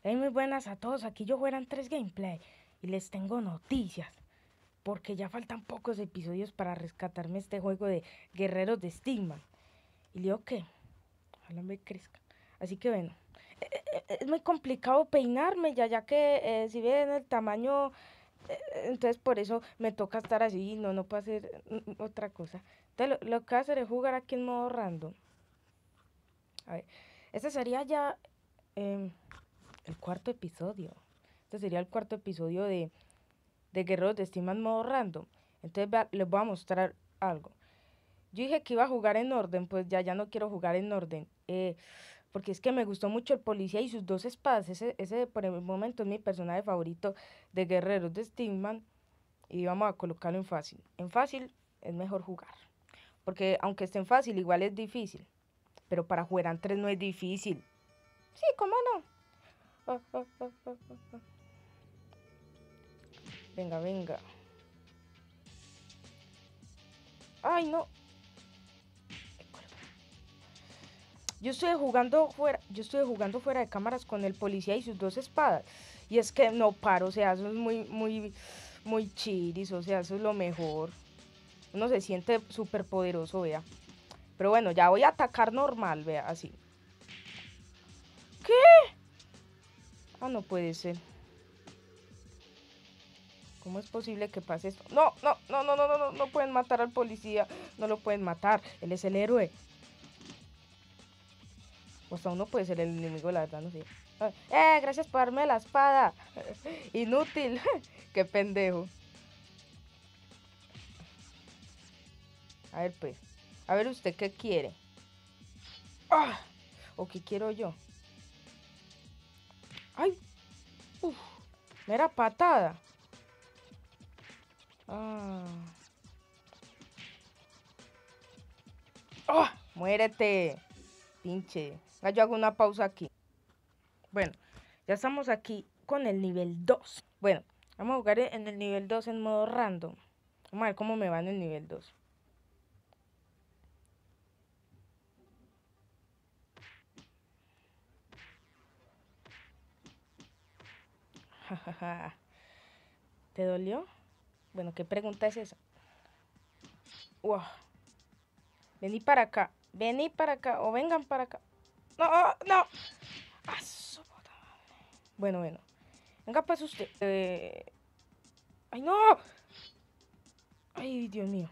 Hey, muy buenas a todos, aquí yo Juegan 3 Gameplay y les tengo noticias, porque ya faltan pocos episodios para rescatarme este juego de Guerreros de Stigma. Y le digo que, ojalá me crezca. Así que bueno, es muy complicado peinarme, ya que si ven el tamaño, entonces por eso me toca estar así, no puedo hacer otra cosa. Entonces lo que voy a hacer es jugar aquí en modo random. A ver, este sería ya em, el cuarto episodio. Este sería el cuarto episodio de Guerreros de Steam en modo random. Entonces les voy a mostrar algo. Yo dije que iba a jugar en orden, pues ya no quiero jugar en orden. Porque es que me gustó mucho el policía y sus dos espadas. Ese por el momento es mi personaje favorito de Guerreros de Steamman. Y vamos a colocarlo en fácil. En fácil es mejor jugar. Porque aunque esté en fácil, igual es difícil. Pero para jugar 3 no es difícil. Sí, ¿cómo no? Ah. Venga, venga. Ay, no. Yo estuve jugando fuera de cámaras con el policía y sus dos espadas. Y es que no paro, o sea, eso es muy chiris, o sea, eso es lo mejor. Uno se siente súper poderoso, vea. Pero bueno, ya voy a atacar normal, vea, así. ¿Qué? Ah, no puede ser. ¿Cómo es posible que pase esto? No pueden matar al policía. No lo pueden matar. Él es el héroe. O hasta uno puede ser el enemigo, la verdad, no sé. Gracias por darme la espada. Inútil. Qué pendejo. A ver, pues. A ver, ¿usted qué quiere? ¡Ah! ¿O qué quiero yo? ¡Ay! ¡Uf! Mera patada. ¡Ah! ¡Oh! ¡Muérete! Pinche. Yo hago una pausa aquí. Bueno, ya estamos aquí con el nivel 2. Bueno, vamos a jugar en el nivel 2 en modo random. Vamos a ver cómo me va en el nivel 2. ¿Te dolió? Bueno, ¿qué pregunta es esa? Wow. Vení para acá. Vení para acá. O vengan para acá. No, no. Ah, bueno. Venga pues usted. Ay, no. Ay, Dios mío.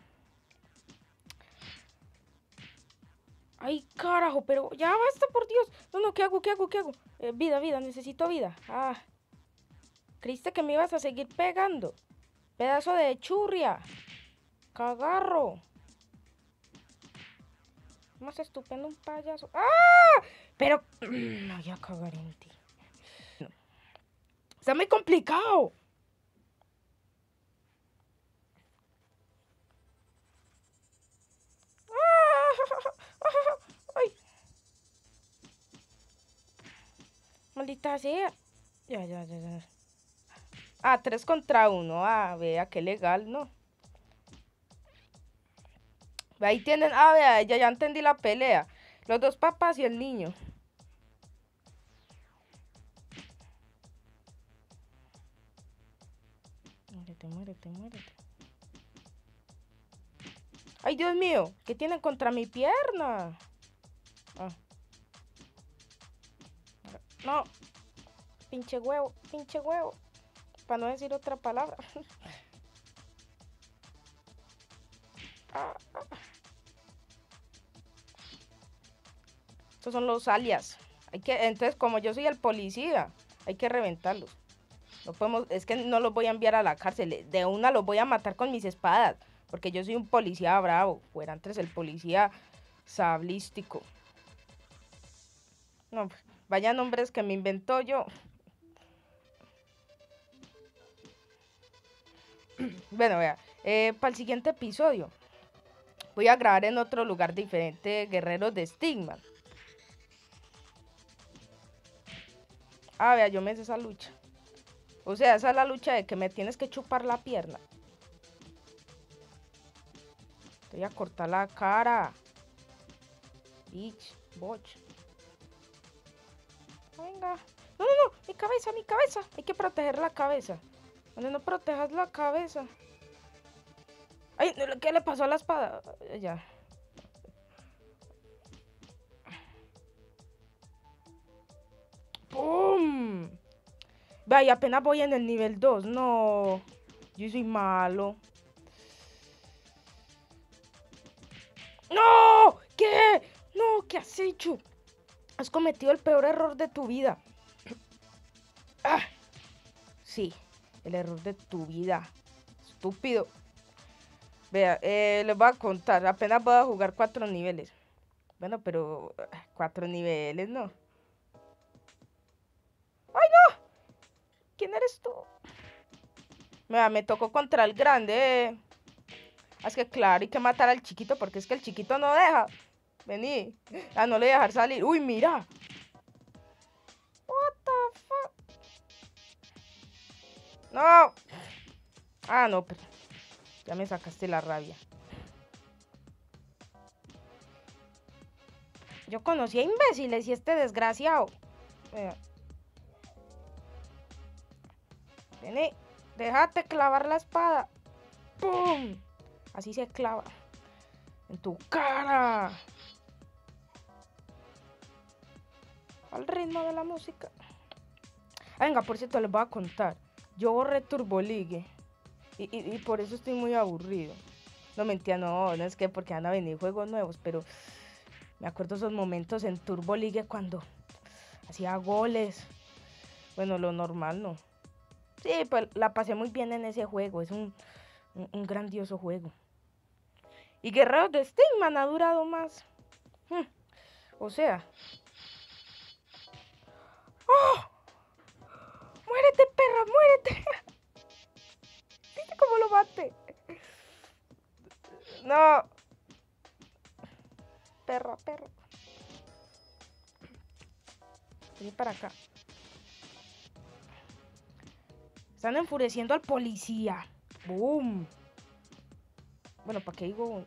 Ay, carajo, pero ya basta, por Dios. No, ¿qué hago? Vida, necesito vida. Ah, creíste que me ibas a seguir pegando. Pedazo de churria. Cagarro. Más estupendo un payaso. ¡Ah! Pero no voy a cagar en ti. No. Está muy complicado. Ay, maldita sea. Ya. Ah, 3 contra 1. Ah, vea, qué legal, ¿no? Ahí tienen, vea, ya entendí la pelea. Los dos papás y el niño. Muérete. Ay, Dios mío, ¿qué tienen contra mi pierna? Ah, no, pinche huevo. Para no decir otra palabra. Ah. Estos son los alias. Entonces, como yo soy el policía, hay que reventarlos. No podemos, es que no los voy a enviar a la cárcel. De una los voy a matar con mis espadas. Porque yo soy un policía bravo. Fuera antes el policía sablístico. No, vaya nombres que me inventó yo. Bueno, vea. Para el siguiente episodio voy a grabar en otro lugar diferente, Guerreros de Stigma. Vea, yo me hice esa lucha. O sea, esa es la lucha de que me tienes que chupar la pierna. Te voy a cortar la cara. Bitch, botch. Venga. No, no, no, mi cabeza, mi cabeza. Hay que proteger la cabeza. Cuando no protejas la cabeza. Ay, ¿qué le pasó a la espada? Ya. ¡Pum! Vea, y apenas voy en el nivel 2. No. Yo soy malo. ¡No! ¿Qué? No, ¿qué has hecho? Has cometido el peor error de tu vida. Ah, sí, el error de tu vida. Estúpido. Vea, les voy a contar. Apenas voy a jugar 4 niveles. Bueno, pero 4 niveles, ¿no? ¡Ay, no! ¿Quién eres tú? Vea, me tocó contra el grande. Es que claro, hay que matar al chiquito porque es que el chiquito no deja. Vení. Ah, no le voy a dejar salir. Uy, mira. What the fuck. No. Ah, no, pero ya me sacaste la rabia. Yo conocí a imbéciles y este desgraciado. Vení, déjate clavar la espada. ¡Pum! Así se clava. En tu cara. Al ritmo de la música. Ah, venga, por cierto, les voy a contar. Yo borré Turbo League. Y por eso estoy muy aburrido. No, mentira, no es que porque van a venir juegos nuevos, pero me acuerdo esos momentos en Turbo League cuando hacía goles. Bueno, lo normal no. Sí, pues la pasé muy bien en ese juego. Es un grandioso juego. Y Guerreros de Stigman ha durado más. O sea. ¡Oh! ¡Muérete, perra! ¡Muérete! ¿Viste cómo lo mate? No. Perra, perra. Vení para acá. Están enfureciendo al policía. ¡Boom! Bueno, ¿para qué digo?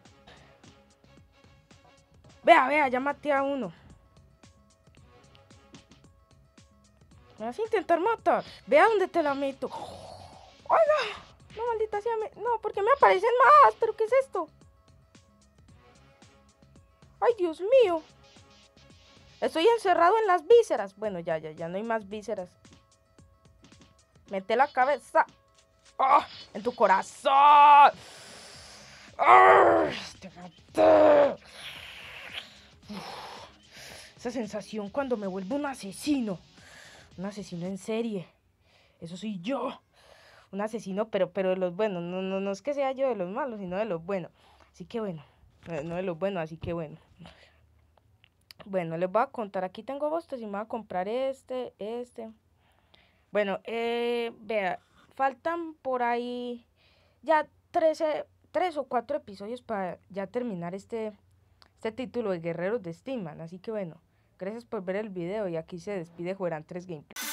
Vea, ya maté a uno. ¿Me vas a intentar matar? Vea dónde te la meto. ¡Ay, no! No, maldita sea. No, porque me aparecen más. ¿Pero qué es esto? ¡Ay, Dios mío! Estoy encerrado en las vísceras. Bueno, ya no hay más vísceras. Mete la cabeza. ¡Oh! En tu corazón. ¡Oh! Te maté. Esa sensación cuando me vuelvo un asesino. Un asesino en serie. Eso soy yo. Un asesino, pero de los buenos. No es que sea yo de los malos, sino de los buenos. Así que bueno. No de los buenos, así que bueno. Bueno, les voy a contar. Aquí tengo bostes y me voy a comprar este. Bueno, vea, faltan por ahí ya 3 o 4 episodios para ya terminar este título de Guerreros de Stigman. Así que bueno, gracias por ver el video y aquí se despide Jueran 3 Gameplay.